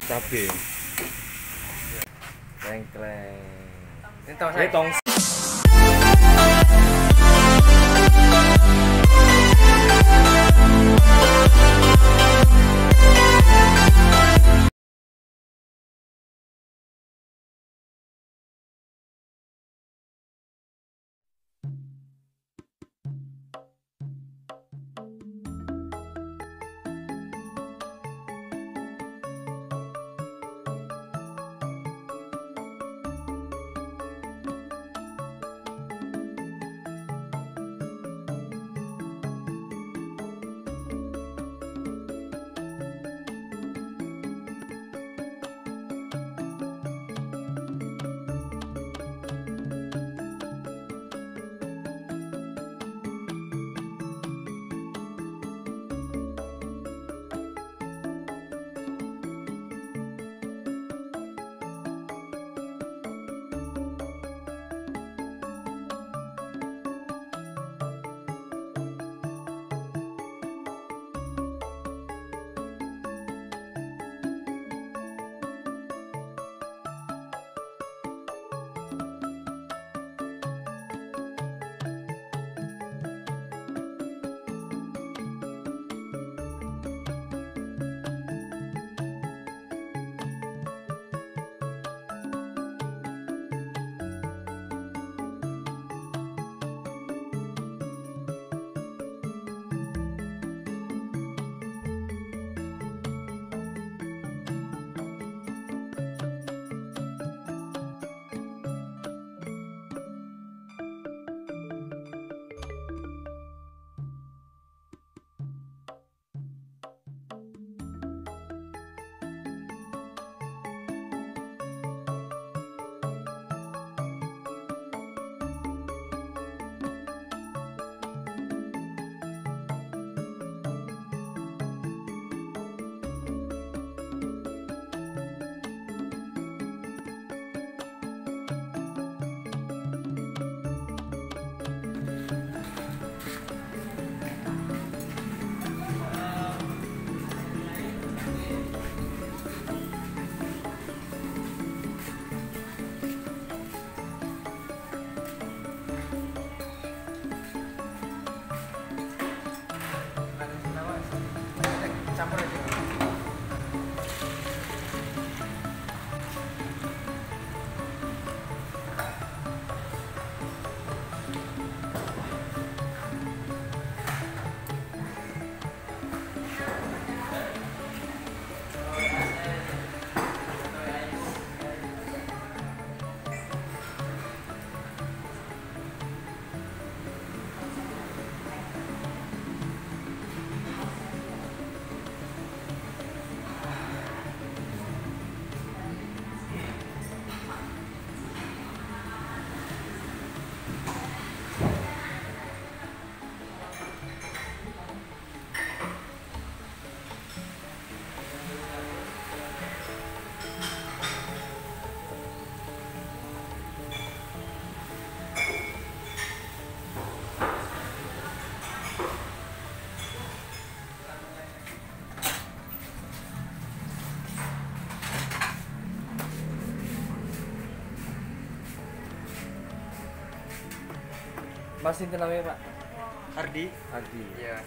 cabe. Kleng-kleng. Ini tong. Campur aja. Mas itu namanya Pak? Ardi. Ardi. Iya.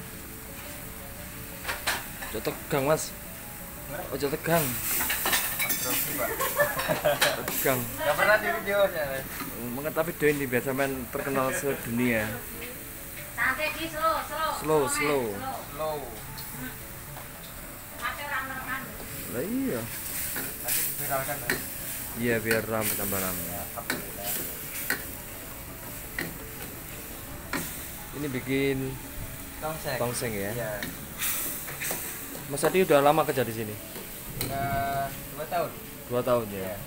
Ojo tegang Mas. Ojo tegang. Grogi, Pak. Tegang. Gak pernah di video saya. Tapi do ini biasa main terkenal sedunia. Santai di slow. Slow. Slow. Mati orang merekam. Lah iya. Nanti diviralkan. Pak. Iya biar rame tambah rame. Alhamdulillah. Ini bikin tongseng ya. Iya. Mas Adi udah lama kerja di sini? Udah 2 tahun. 2 tahun ya. Iya.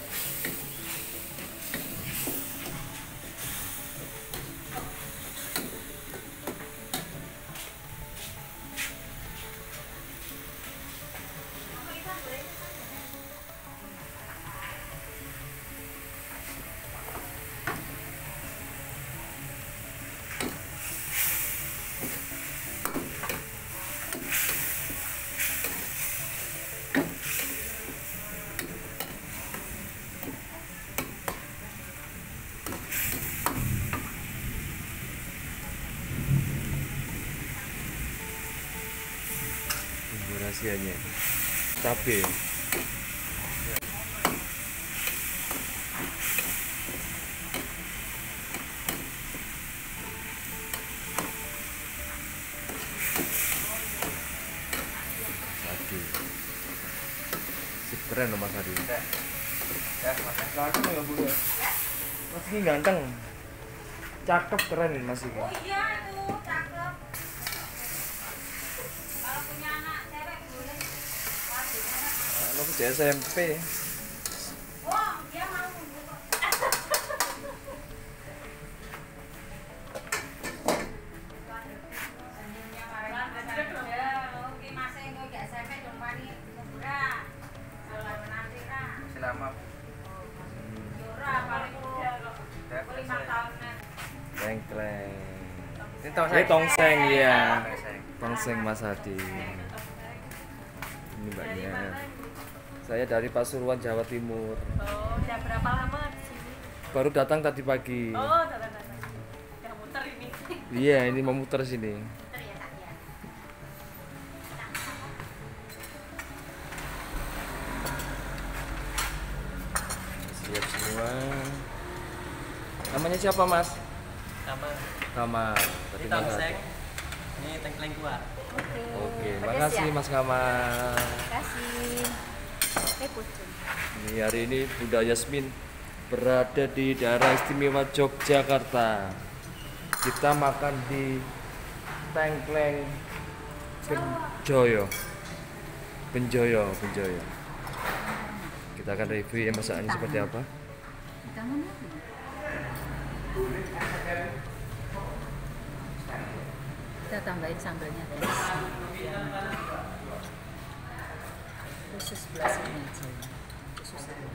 Bumbu rahasianya. Cabe. Aduh. Sip keren loh Mas Adi. Udah. Ya, makan. Langsung ya Bu. Mas ini ganteng. Cakep keren Mas ini. Oh iya itu cakep. Kalau punya anak cewek boleh. Wajib anak. Anak di SMP. Oh dia mau. Senyumnya marah. Oke masih nggak gak sampai dong pani murah. Kalau nanti lah. Masih lama. Yura paling muda kok. Udah. 5 tahunan. Kleng. Ini Ini tongseng ya. Tongseng. Tongseng Mas Hadi. Ini mbaknya. Saya dari Pasuruan, Jawa Timur. Oh, udah berapa lama di sini? Baru datang tadi pagi. Oh, datang. Udah muter ini. Iya, ini mau muter sini. Betul ya Kak ya. Siap semua. Namanya siapa Mas? Sama Kamal. Tadi ini Mas tongseng, Hadi. ini tengkleng kuah. Oke, Pedas makasih ya? Mas Kamal. Kasih. Pucung. Ini hari ini Bunda Yasmin berada di daerah istimewa Yogyakarta. Kita makan di Tengkleng Benjoyo. Benjoyo. Kita akan review ya masakannya seperti apa. Kita tambahin sambalnya guys. Khusus belas ini aja. Khusus ini.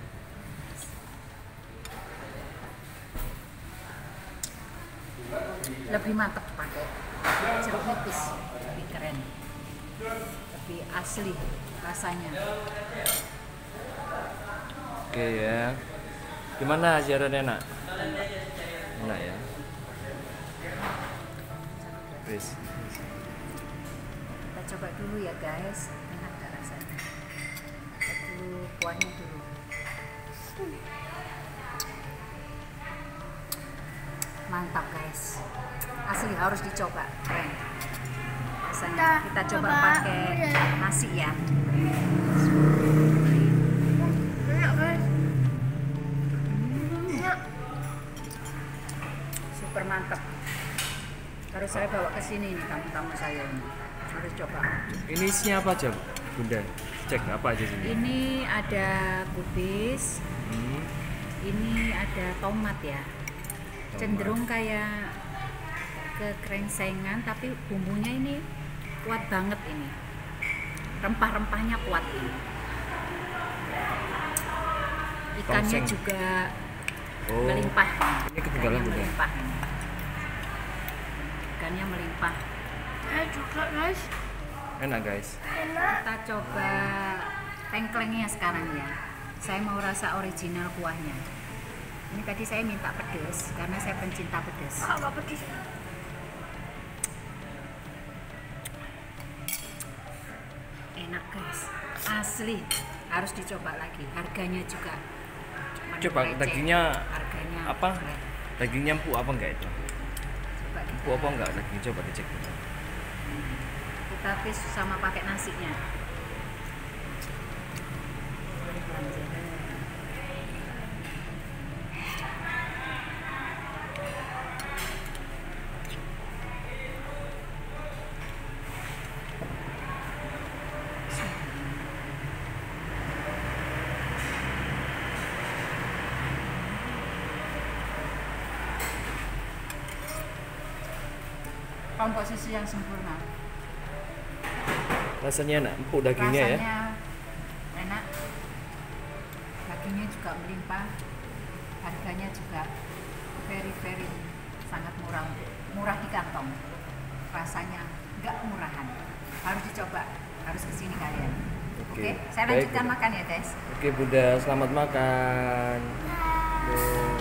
Lebih mantep pakai jeruk nipis, lebih keren, lebih asli rasanya. Oke ya. Gimana siarannya nak? Enak ya. Wis. Kita coba dulu ya guys, enak gak rasanya? Kita dulu kuahnya dulu. Mantap guys, asli harus dicoba, keren. Rasanya kita coba pakai nasi ya. Super mantap. Harus saya bawa ke sini nih tamu-tamu saya ini. Harus coba. Ini isinya apa aja, Bunda? Cek apa aja sini? Ini ada kubis, Hmm. ini ada tomat ya. Cenderung kayak kekrengsengan tapi bumbunya ini kuat banget ini. Rempah-rempahnya kuat ini. Ikannya Tongseng. juga Oh. melimpah. Ini ketinggalan, Ikannya Bunda. melimpah ini. Ikannya melimpah. Juga guys. Enak guys. Kita coba tengklengnya sekarang ya. Saya mau rasa original kuahnya. Ini tadi saya minta pedas karena saya pencinta pedas. Apa pedis? Enak guys. asli harus dicoba lagi, harganya juga cuman Coba receh. dagingnya Harganya apa? keren. Dagingnya empuk apa enggak itu? Coba kita, Empuk apa enggak daging? Coba dicek. kita tis sama pakai nasinya. Komposisi yang sempurna. Rasanya enak, empuk dagingnya ya. Rasanya enak, dagingnya juga melimpah, harganya juga very sangat murah di kantong. Rasanya nggak murahan, harus dicoba, harus kesini kalian. Oke, saya baik, lanjutkan Bunda. makan ya guys. Oke Bunda, selamat makan. Tuh.